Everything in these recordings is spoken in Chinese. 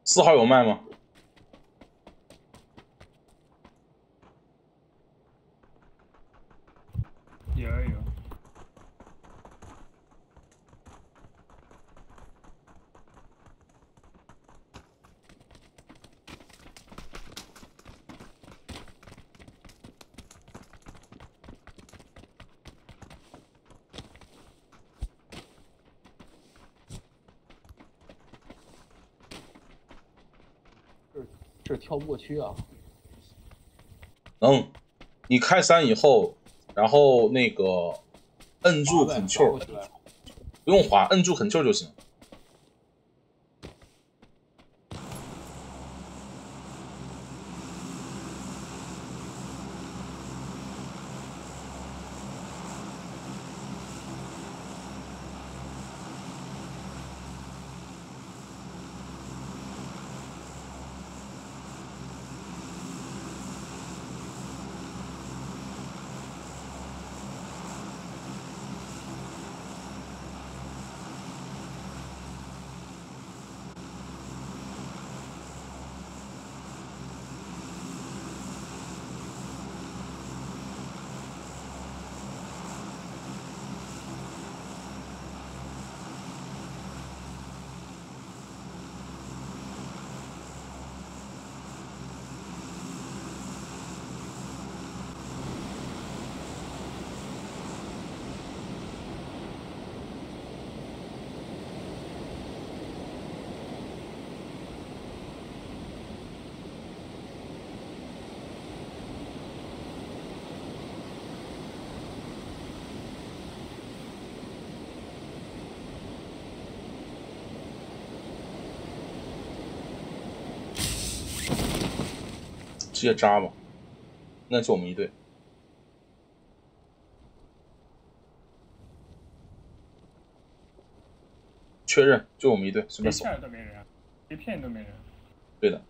4号有卖吗？ 有。 这跳不过去啊！ 能，你开3以后，然后那个摁住 Ctrl， 不用滑，摁住 Ctrl 就行。直接扎吧，那就我们一队。确认，就我们一队，随便走。 一片都没人，一片都没人。 对的。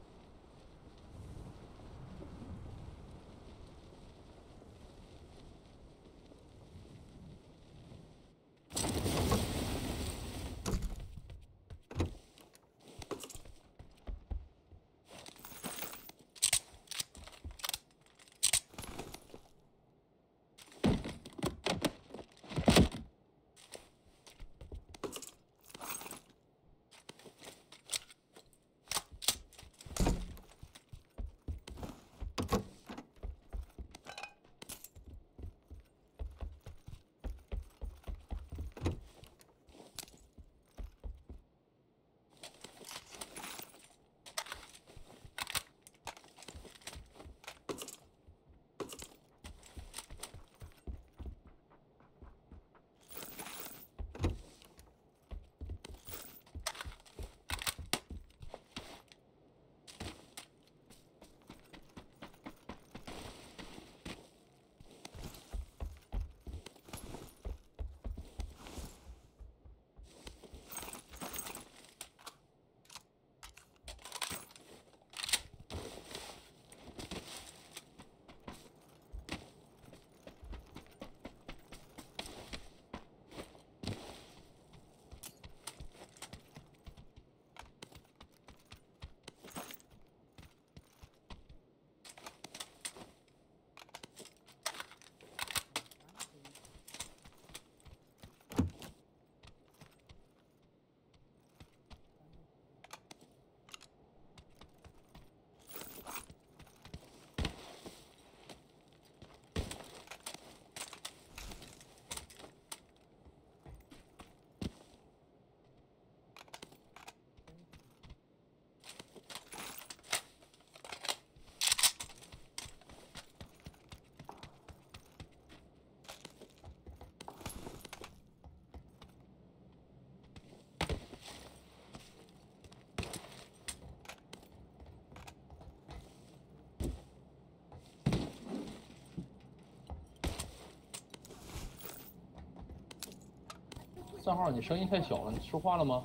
3号，你声音太小了，你说话了吗？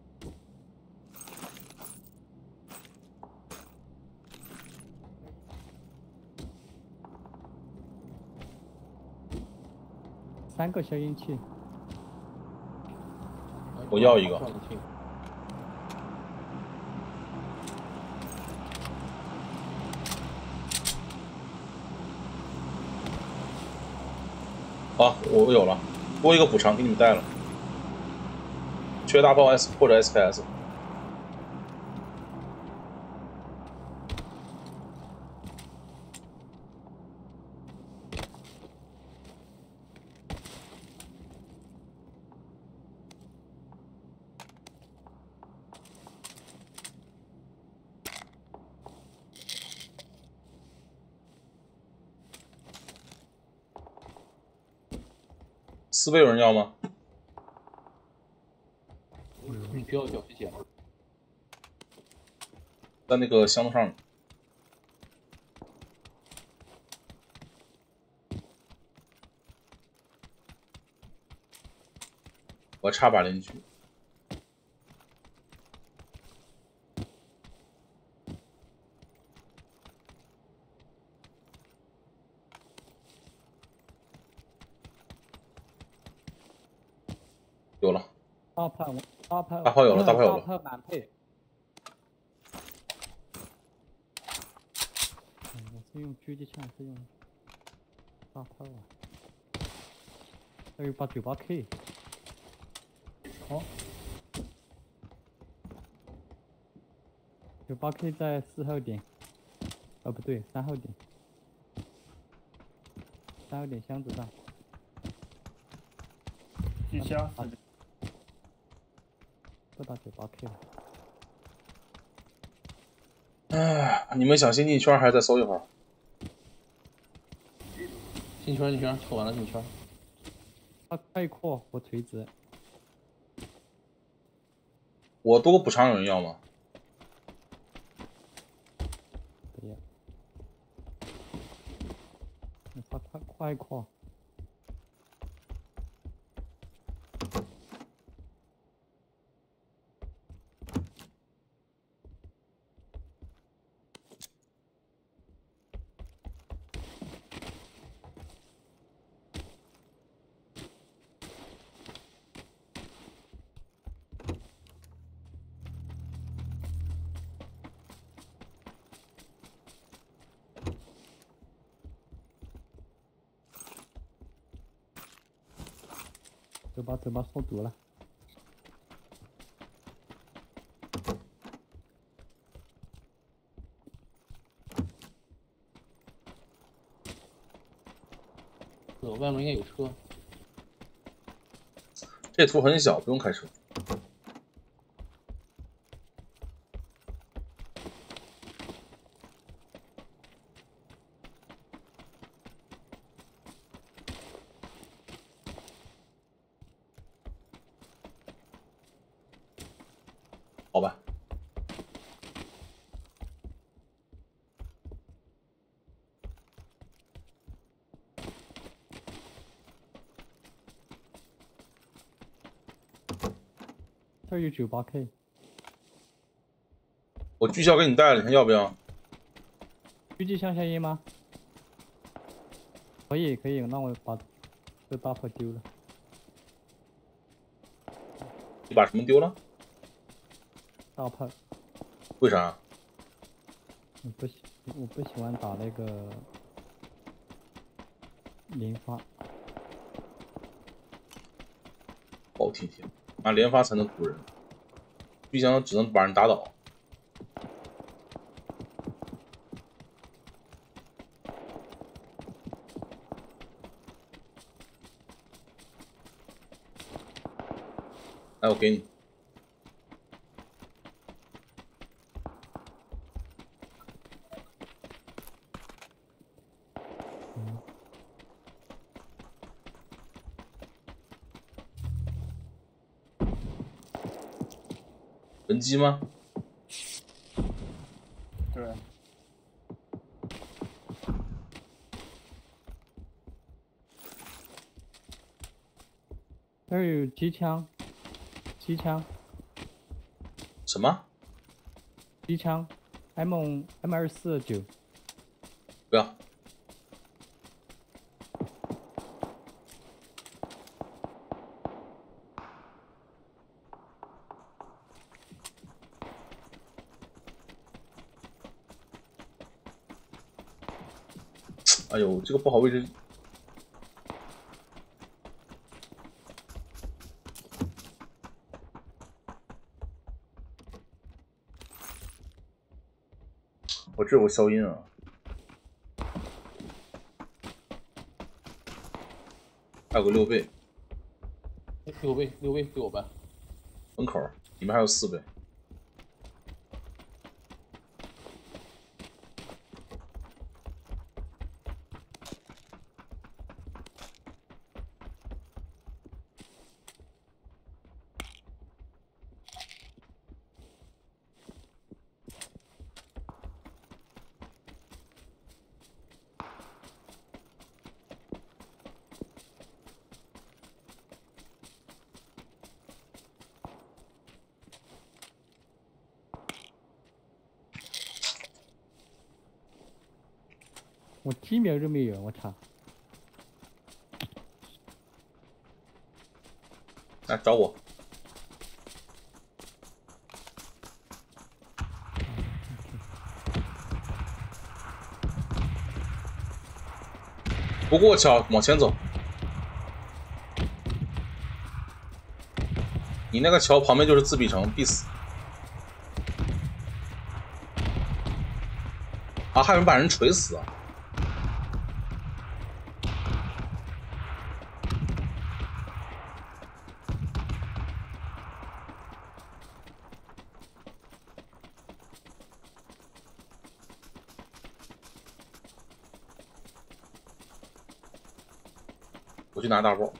3个消音器， 我要一个。 啊，我有了，多一个补偿给你们带了，缺大炮 S 或者 SKS。4倍有人要吗？ 你需要小飞捡。 在那个箱子上。我插把邻居。有了， 大炮，大炮， 大炮有了，大炮有了。 大炮满配。我是用狙击枪，是用大炮啊。还有把98K。哦。98K 在4号点。哦，不对，3号点。3号点箱子上。 机箱。 都打98K 了。 哎，你们想先进圈还是再搜一会儿？ 进圈，进圈，抽完了进圈。 太阔，我垂直。 我多个补偿有人要吗？ 不要。他快扩。走吧，收毒了。 外面应该有车。 这图很小，不用开车。好吧。 这有98K。 我巨效给你带了，你看要不要？ 狙击向下音吗？可以，那我把这大炮丢了。 你把什么丢了？ 大炮。 为啥？ 我不喜欢打那个连发。 好体贴，拿连发才能堵人，狙枪只能把人打倒。来，我给你。人机吗？ 对。 这儿有机枪。 什么？ 机枪 M249。 不要。哎呦，这个不好位置。 我这有个消音啊。还有个6倍， 6倍6倍给我吧。 门口里面还有4倍。 我几秒都没有，我操！ 来找我。不过桥，往前走。你那个桥旁边就是自闭城，必死。啊，还有人把人锤死啊！我去拿大包。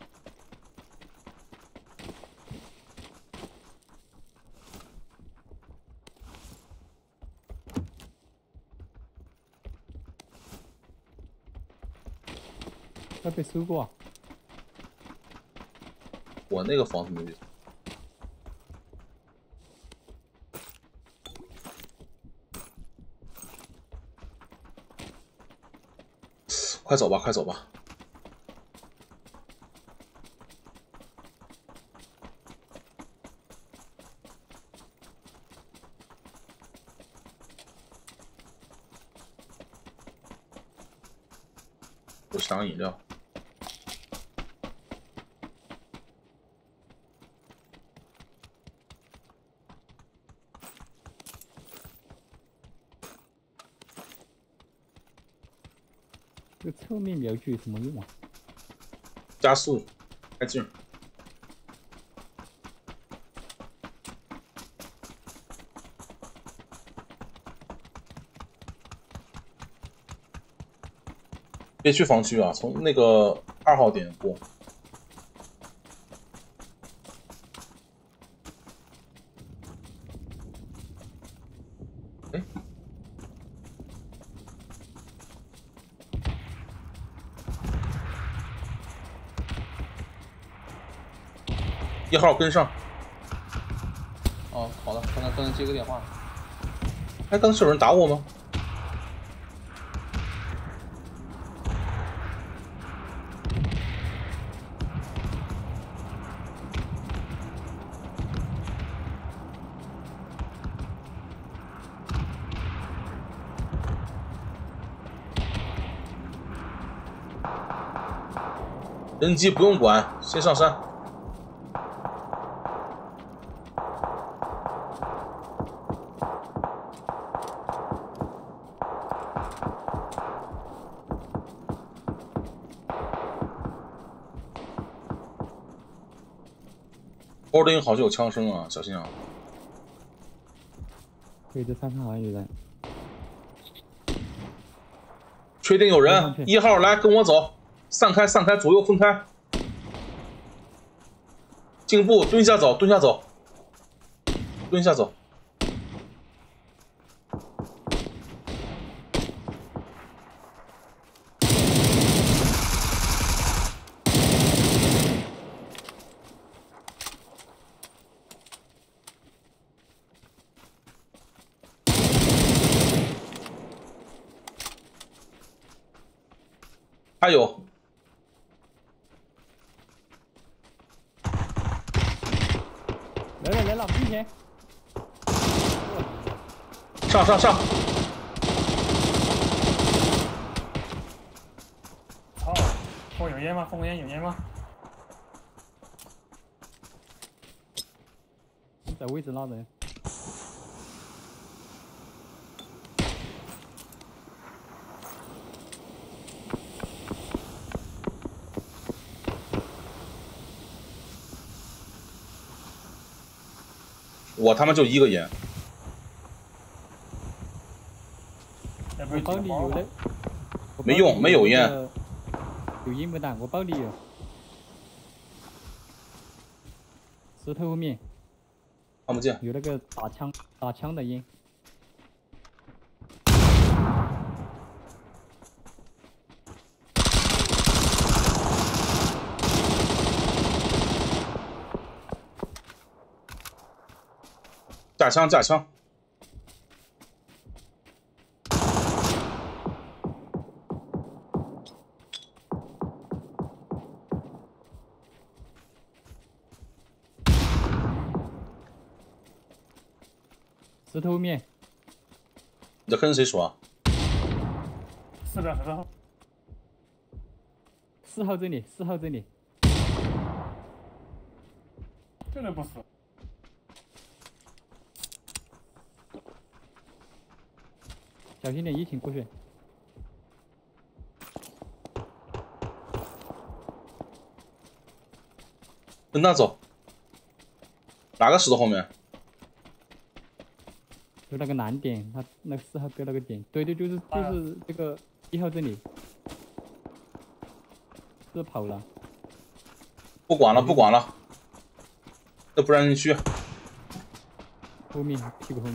要被收过啊！ 我那个房子没被。快走吧，快走吧！我去拿个饮料。 这个侧面瞄具有什么用啊？ 加速，开镜。别去防区啊，从那个2号点过。哎，1号跟上。 哦，好的，刚才接个电话。 哎，刚是有人打我吗？人机不用管，先上山。包林好像有枪声啊，小心啊！ 对，这山上好像有人。 确定有人，1号来跟我走，散开，散开，左右分开。进步，蹲下走，蹲下走，蹲下走。还有， 来了，冰前。 上！ 哦，封有烟吗？封烟有烟吗？ 在位置拉人。 我他妈就一个烟， 要不我包里有的， 没用，没有烟。 有烟没弹，我包里有。石头后面看不见。 有那个打枪的烟。 架枪架枪。 石头后面， 你在跟谁说啊 4个石头， 4号这里，4号这里， 这个不死。 小心点，一起过去。 跟他走。哪个石头后面？ 就那个蓝点，他那个4号标那个点，对，就是这个1号这里，是跑了。 不管了，不管了，这不让人去。 后面屁股后面。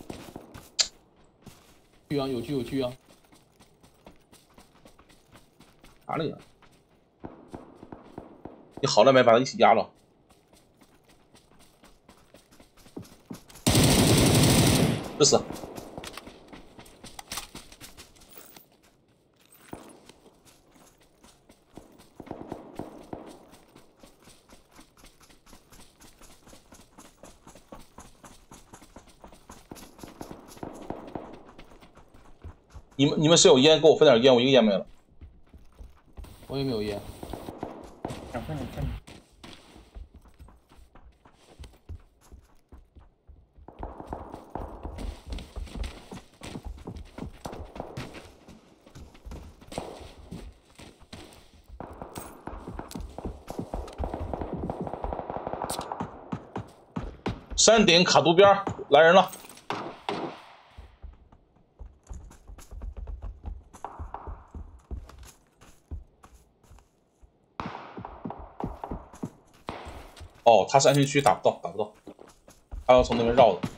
去啊，有去啊！ 哪里啊？你好歹没把他一起压了。不死。你们谁有烟？给我分点烟，我一个烟没了。 我也没有烟。 2分2分。 山顶卡渡边来人了。哦，他是安全区，打不到，打不到，他要从那边绕的。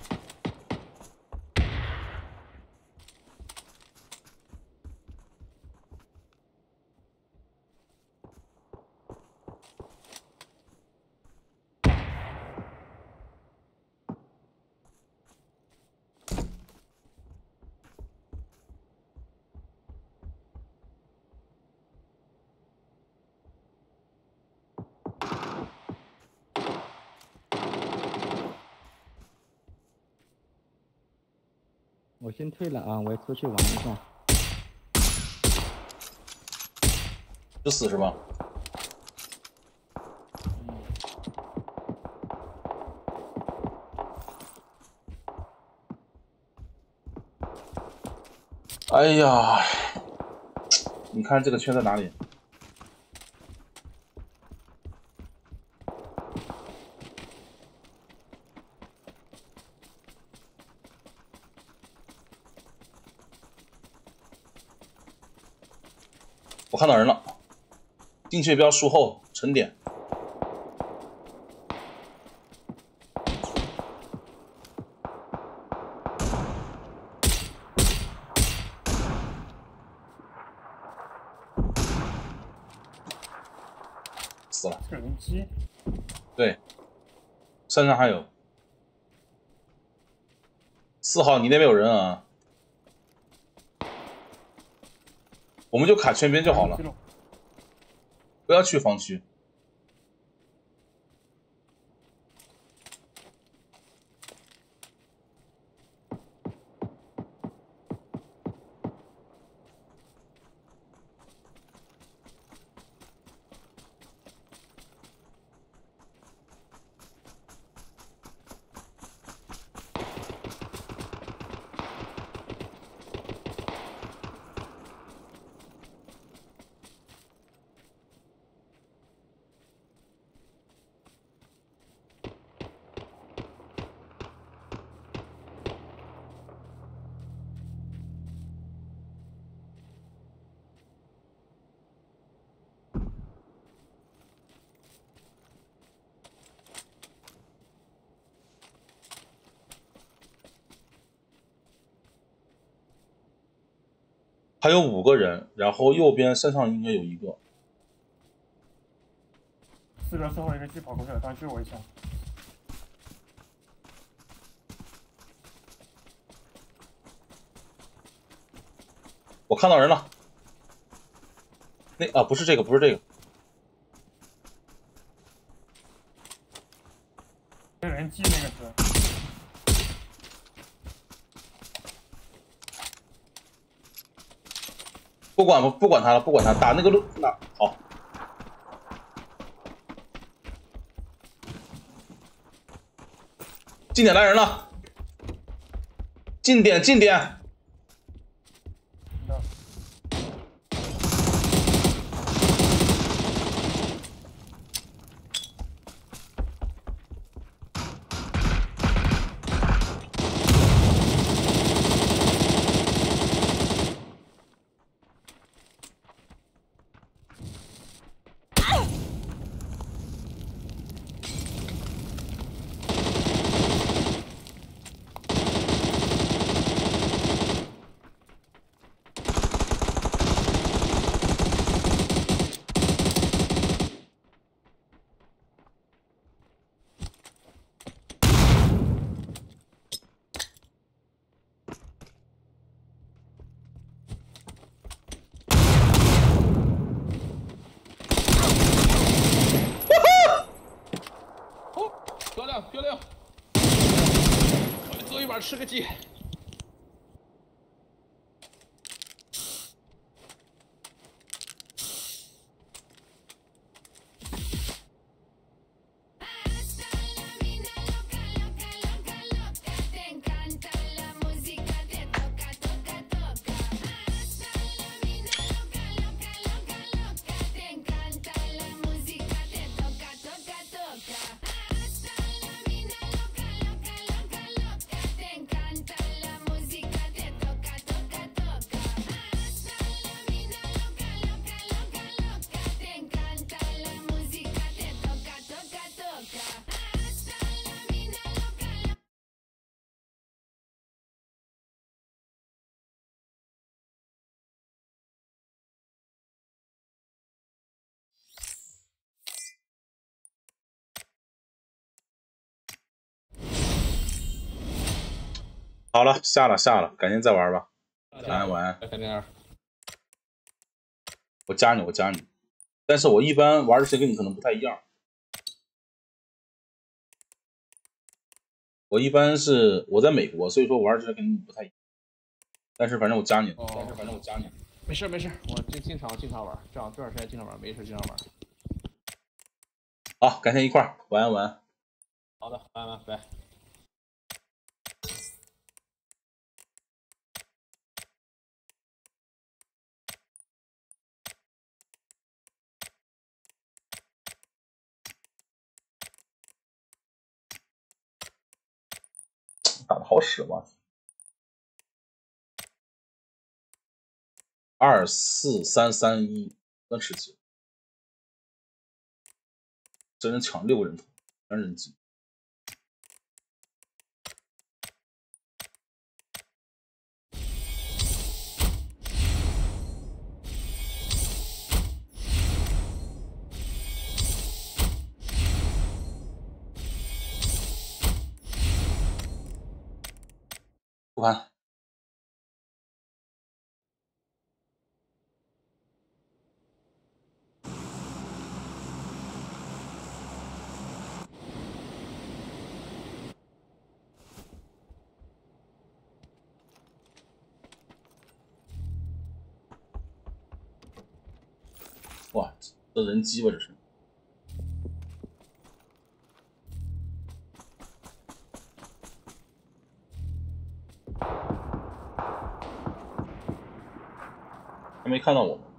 我先退了啊，我要出去玩一下。 是死是吧？哎呀，你看这个圈在哪里？我看到人了，精确标树后沉点。死了。 这人机。 对，山上还有。4号，你那边有人啊？我们就卡圈边就好了，不要去防区。 还有5个人，然后右边身上应该有1个。 4边最后一个机跑过去了，但是我一枪。 我看到人了。不是这个，不是这个。 有人击那个是。 不管他了，不管他，打那个路那好。近点来人了，近点近点。 漂亮！坐一晚吃个鸡。 好了，下了，改天再玩吧。晚安。 改天。 我加你。但是我一般玩的时间跟你可能不太一样。我一般是我在美国，所以说玩的时间跟你不太一样。但是反正我加你。 没事，我经常玩，这段时间经常玩，没事经常玩。 好，改天一块儿，晚安。 好的，晚安，拜。 打的好使吗？2、4、3、3、1，真吃鸡！这人抢6个人头，全人机。不盘。哇，这人机吧这是。还没看到我们。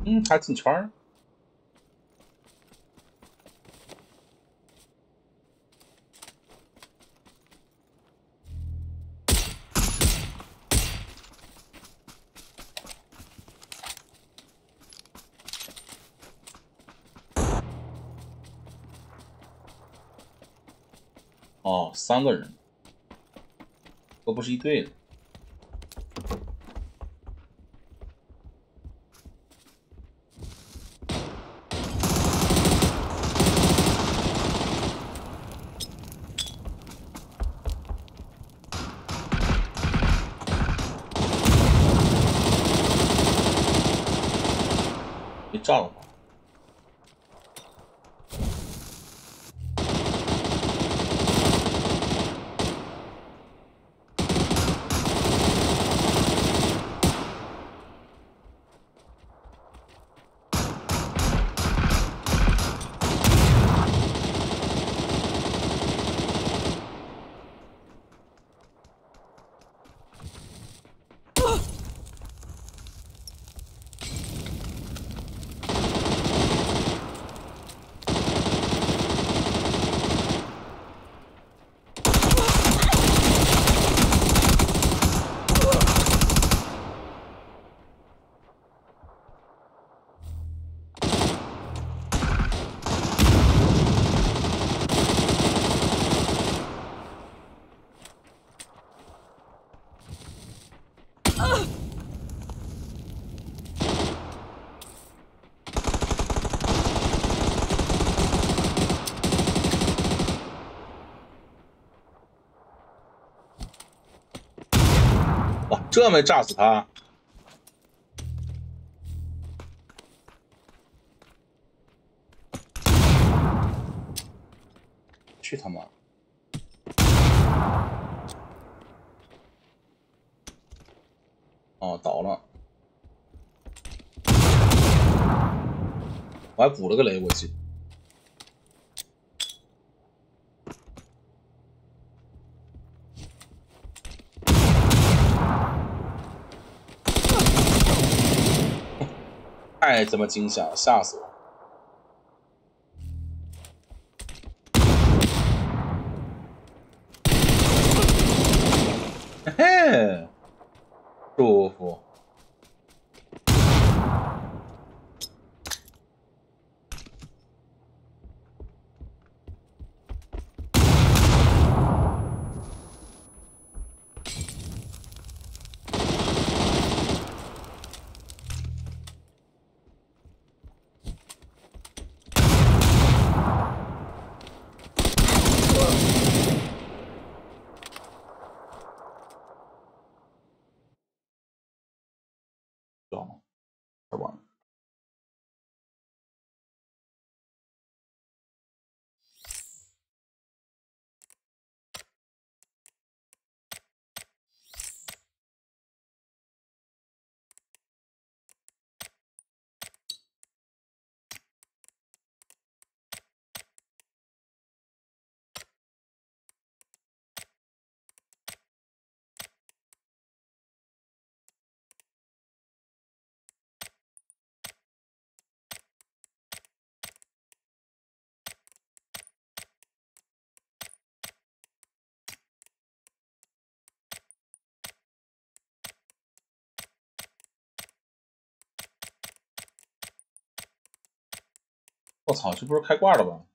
还进圈儿。哦，3个人，都不是一队的。别炸了吧！哇，这没炸死他！去他妈！哦，倒了。我还补了个雷，我记得。太他妈惊险了，吓死我！嘿嘿，舒服。知道吗？太晚了。我操，这不是开挂了吧？